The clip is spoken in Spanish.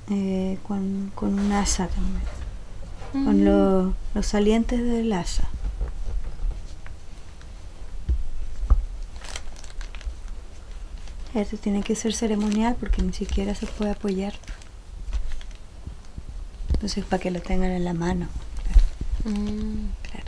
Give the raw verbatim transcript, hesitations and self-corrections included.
eh, con, con un asa también, mm. con lo, los salientes del asa. Esto tiene que ser ceremonial porque ni siquiera se puede apoyar. Entonces, para que lo tengan en la mano. Claro. Mm. Claro.